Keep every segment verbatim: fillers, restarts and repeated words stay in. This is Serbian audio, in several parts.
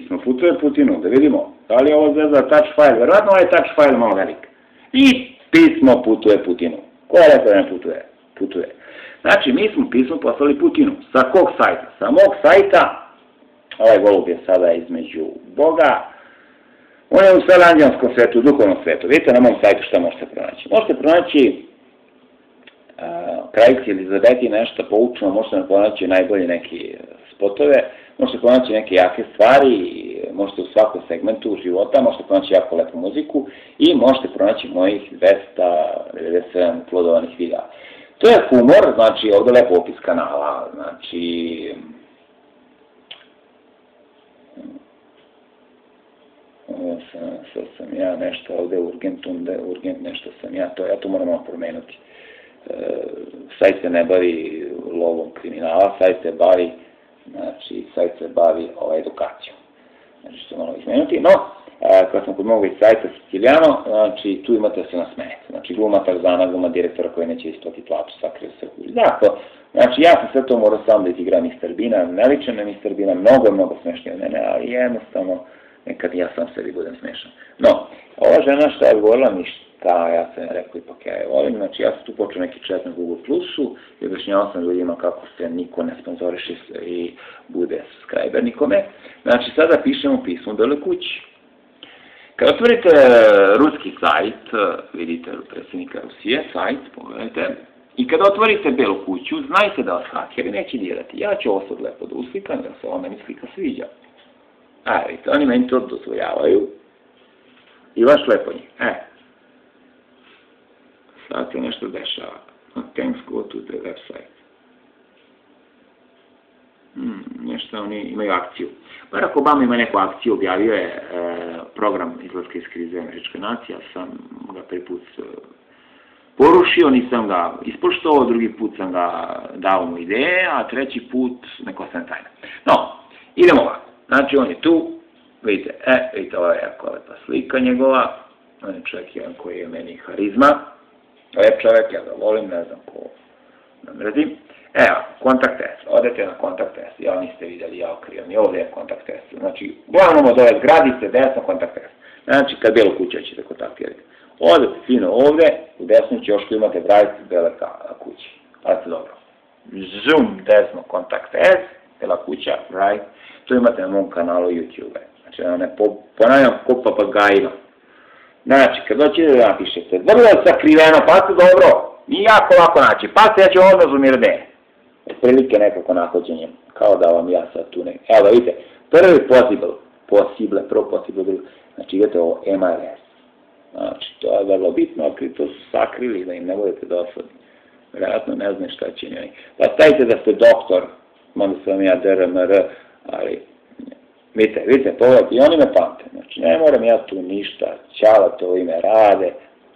pismo putuje Putinu, da vidimo, da li je ovo zvezda touch file, verovatno ovaj touch file malo velik. I pismo putuje Putinu. Ko je rekao da ne putuje? Putuje. Znači, mi smo pismo poslali Putinu. Sa kog sajta? Sa mog sajta, ovaj golub je sada između Boga, on je u svelanđanskom svetu, u duhovnom svetu. Vidite na mom sajtu šta možete pronaći. Možete pronaći uh, kraljici Elizabeti nešto poučno, možete pronaći najbolje neke spotove, možete pronaći neke jake stvari, možete u svakom segmentu života, možete pronaći jako lepu muziku i možete pronaći mojih dvesta devedeset sedam uploadovanih videa. To je humor, znači ovdje lepo opis kanala, znači sad sam ja nešto ovdje urgent, urgent nešto sam ja, to ja to moram malo promenuti. E, sajt se ne bavi lovom kriminala, sajt se bavi, znači sajt se bavi ovaj, edukacijom. Znači što malo izmenuti, no, a, kad sam kod mogu iz sajta Siciliano, znači tu imate se nasmejati. Znači gluma Tarzana, gluma direktora koji neće isplatiti platu, sakrio se u zato. Znači ja sam sve to morao sam da izigram mister Beana, ne ličem na mister Beana, mnogo, mnogo smešnije od mene, ali jednostavno nekad ja sam sebi budem smešan. No, ova žena što je govorila ništa, ja sam rekao ipak ja je volim, znači ja sam tu počeo neki chat na Google Plusu i objašnjavao sam ljudima kako se niko ne sponzoriše i bude subscriber nikome. Znači sada pišemo pismo Beloj kući. Kad otvorite ruski sajt, vidite predsjednika Rusije, sajt, pogledajte, i kada otvorite Belu kuću, znajte da vas hakeri neće dirati. Ja ću ovo sad lepo da uslikam, da se ovo meni slika sviđa. A, vidite, oni meni to dozvoljavaju. I baš lepo njih. E. Sad se nešto dešava. Thanks, go to the website. Hmm, nešto oni imaju akciju. Barack Obama ima neku akciju, objavio je e, program izlaska iz krize američke nacije, ja sam ga prvi put e, porušio, nisam ga ispoštovao, drugi put sam ga dao mu ideje, a treći put neko sam tajna. No, idemo ovako. Znači, on je tu, vidite, e, vidite, ovo je jako lepa slika njegova, on je čovjek jedan koji je meni harizma, lep čovjek, ja ga volim, ne znam ko nam mrzim. Evo, kontakt test, odete na kontakt test, ja niste vidjeli, ja okrivam, i ovdje je kontakt test, znači, uglavnom od ove zgradice, desno kontakt test, znači, kad Belu kuća ćete kontaktirati. Odete fino ovdje, u desnu ćošku imate brajicu Bele kuće, pazite dobro, zoom, desno kontakt test, Bela kuća, right, to imate na mom kanalu YouTube. Znači, ja ne ponavljam ko papagajima. Znači, kad doćete da napišete, vrlo sakriveno, pazite dobro, nije jako lako naći, pazite, ja ću odmah zoomirati. Otprilike nekako nahođenjem, kao da vam ja sad tu ne... Evo da vidite, prvi possible, possible, prvo possible, znači idete ovo M R S. Znači, to je vrlo bitno, ako to su sakrili, da im ne budete dosadni. Vjerojatno ne znaju šta će njeni. Pa stavite da ste doktor, onda sam ja D R M R, ali, vidite, vidite, pogledajte, i oni me pamte, znači, ne moram ja tu ništa, Ćala to ime rade,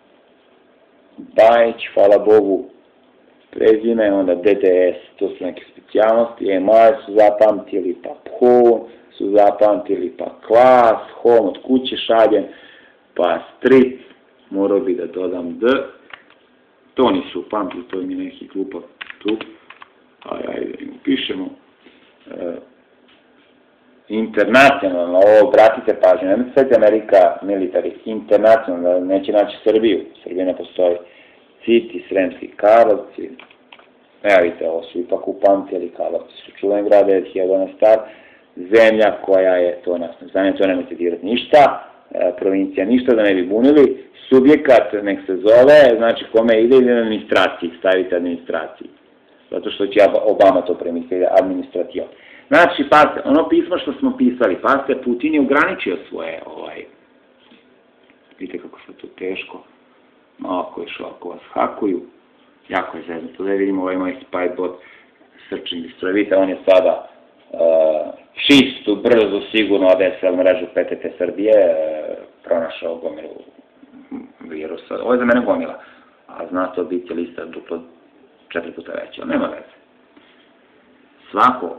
Bajić, hvala Bogu, prezime, onda D D S, to su neke specijalnosti, M R su zapamtili, pa P H O su zapamtili, pa klas, home od kuće šaljem, pa strip, morao bi da dodam D, to nisu pamtili, to je mi neki glupav tu, ajde, ajde, pišemo, e, internacionalno, ovo, obratite pažnju, nemojte sad Amerika military, internacionalno, neće naći Srbiju, Srbija ne postoji, Citi, Sremski Karlovci, evo vidite, ovo su ipak upamtili, Karlovci su čuven grade, hiljadu star, zemlja koja je, to nas ne znam, to nemojte dirati ništa, e, provincija ništa, da ne bi bunili, subjekat, nek se zove, znači kome ide ili na administraciji, stavite administraciji, zato što će Obama to premisliti, administrativa. Znači, pazite, ono pismo što smo pisali, pazite, Putin je ograničio svoje, ovaj, vidite kako se to teško, malo ako je šlo, ako vas hakuju, jako je zeznuto, da vidimo ovaj moj spybot, search and destroy, vidite, on je sada uh, čistu, brzo, sigurno A D S L mrežu P T T Srbije, uh, pronašao gomilu virusa, ovo je za mene gomila, a zna to biti lista duplo četiri puta veća, ali nema veze. Svako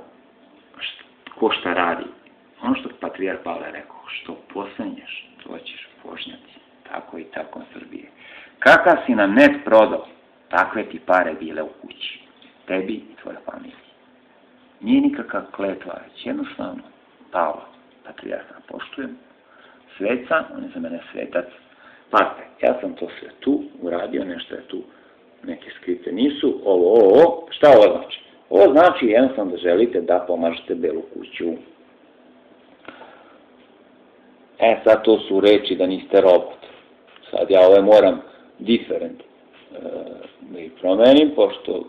ko šta radi, ono što patrijar Pavle rekao, što posenješ, to ćeš požnjati, tako i tako Srbije. Kaka si na net prodao, takve ti pare bile u kući, tebi i tvoja familija. Nije nikakav kletva, već jednostavno pala, da patrijarha poštujem, sveca, on je za mene svetac. Pazite, ja sam to sve tu uradio, nešto je tu, neke skripte nisu, ovo, ovo, ovo, šta ovo znači? Ovo znači jednostavno da želite da pomažete Belu kuću. E, sad to su reči da niste robot. Sad ja ove moram diferent e, da ih promenim, pošto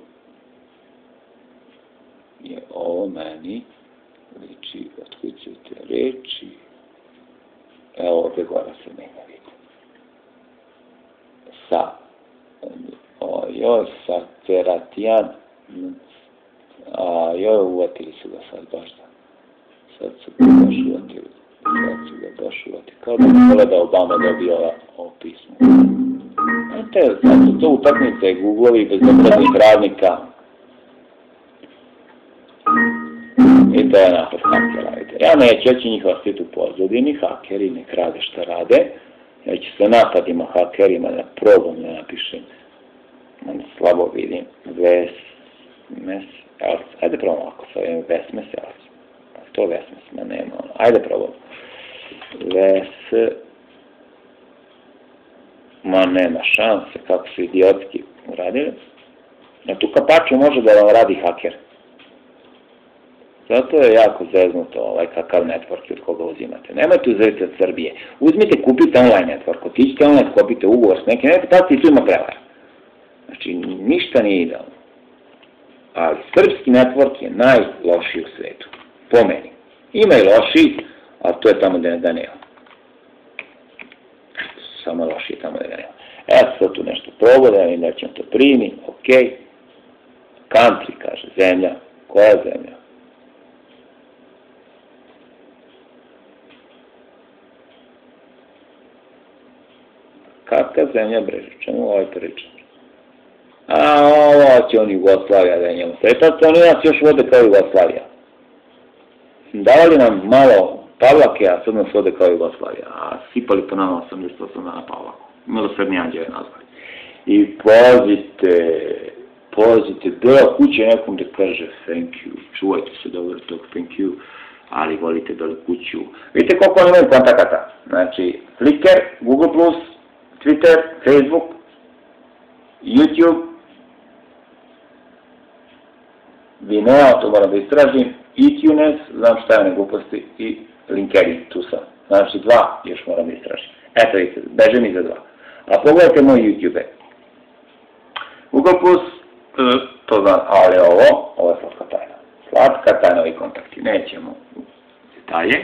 je ovo meni liči, otkućujte reči, evo ovdje gore se menja vidi. Sa, ojoj, sa teratijan, a joj, uvatili su ga sad baš da, sad su ga baš uvatili, sad su ga baš uvatili, kao da mi vole da Obama dobio ovo pismo. Znate, sad su to utakmice, Google-ovi bezobraznih radnika, i to je napad hakera. Ja neću, ja ću njih ostiti u pozadini, hakeri nek rade šta rade, ja ću se napadima hakerima da probam da napišem, onda slabo vidim, ves, mes, els, ajde probam ovako, sa ovim vesmes, els, to vesmes, ma nema ono, ajde probam, ves, ma nema šanse, kako su idiotski uradili, na tu kapaču može da vam radi haker. Zato je jako zeznuto ovaj kakav network od koga uzimate. Nemojte uzeti od Srbije. Uzmite, kupite online network, otićite online, kupite ugovor s nekim, nemojte tako i tu ima prevara. Znači, ništa nije idealno. Ali srpski network je najlošiji u svetu. Po meni. Ima i lošiji, ali to je tamo da nema. Samo lošiji tamo da nema. Evo sad tu nešto probodam i nećem to primi, ok. Country, kaže, zemlja. Koja zemlja? Kakva zemlja breže, čemu ovaj priča? A ovo će on Jugoslavija da je njemu svetac, oni nas još vode kao Jugoslavija. Davali nam malo Pavlake, a sad nas vode kao Jugoslavija, a sipali po nama osamdeset osam dana Pavlaku. Milosrdni anđele nazvali. I pazite, pazite, Bela kuća nekom da kaže thank you, čuvajte se dobro tog thank you, ali volite Belu kuću. Vidite koliko oni imaju kontakata. Znači, Flickr, Google plus, Twitter, Facebook, YouTube, Vimeo, to moram da istražim, iTunes, znam šta je one gluposti, i LinkedIn, tu sam. Znači dva, još moram da istražim. Eto vidite, beže mi za dva. A pogledajte moj YouTube. Google plus, to znam, ali ovo, ovo je slatka tajna. Slatka tajna, ovi kontakti, nećemo u detalje.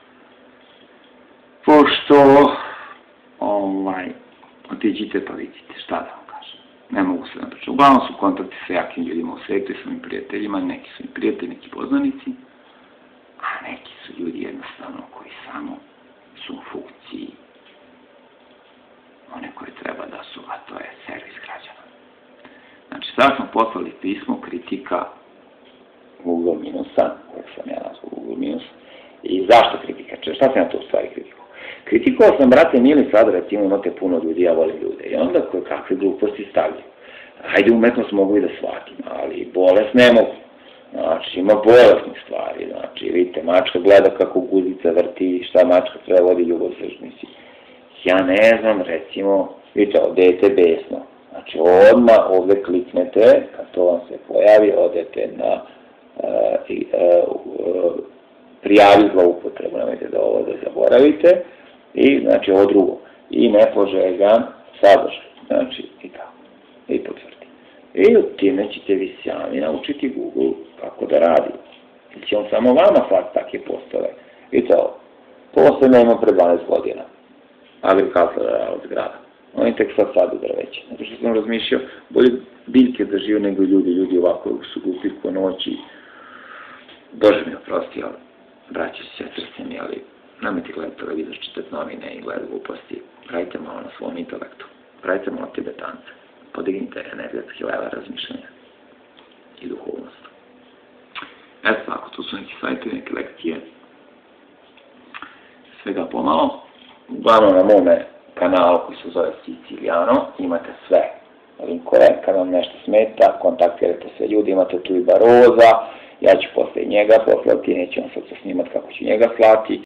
Pošto, ovaj, otiđite pa vidite, šta da vam kažem. Ne mogu se napričati. Uglavnom su kontakti sa jakim ljudima u svijetu i svojim prijateljima, neki su im prijatelji, neki poznanici, a neki su ljudi jednostavno koji samo su u funkciji one koje treba da su, a to je servis građana. Znači, sad smo poslali pismo kritika Google minusa, kojeg sam ja nazvao Google minus, i zašto kritika? Šta sam ja to u stvari kritikovao? Kritikovao sam, brate mili, sad recimo imate puno ljudi, ja volim ljude, i onda koje kakve gluposti stavljaju. Hajde, umetnost mogu i da shvatim, ali bolest ne mogu. Znači, ima bolesnih stvari, znači, vidite, mačka gleda kako guzica vrti, šta mačka treba vodi ljubav sržnici. Ja ne znam, recimo, vidite, ovo dete besno. Znači, odmah ovdje kliknete, kad to vam se pojavi, odete na uh, uh, uh, prijavi zloupotrebu, nemojte da ovo da zaboravite, i znači ovo drugo, i nepoželjan sadržaj, znači i tako, i potvrdi. I od time ćete vi sami naučiti Google kako da radi. Ili će on samo vama slati takve postave. I to, posebno imam pre dvanaest godina. Agricultura od grada. Oni tek sad sadu drveće. Zato što sam razmišljao, bolje biljke da žive nego ljudi. Ljudi ovako su glupi po noći. Bože mi oprosti, ali braći su sestri mi, ali nemojte gledati televizor, čitati novine i gledati gluposti. Radite malo na svom intelektu. Radite malo tibetance. Podignite energetski level razmišljanja i duhovnost. Eto tako, tu su neki sajtovi, neke lekcije. Svega pomalo. Uglavnom na mome kanalu koji se zove Sicilijano imate sve linkove. Kad vam nešto smeta, kontaktirajte se ljudi, imate tu i Baroza. Ja ću posle njega poslati, neću vam sad se snimati kako ću njega slati.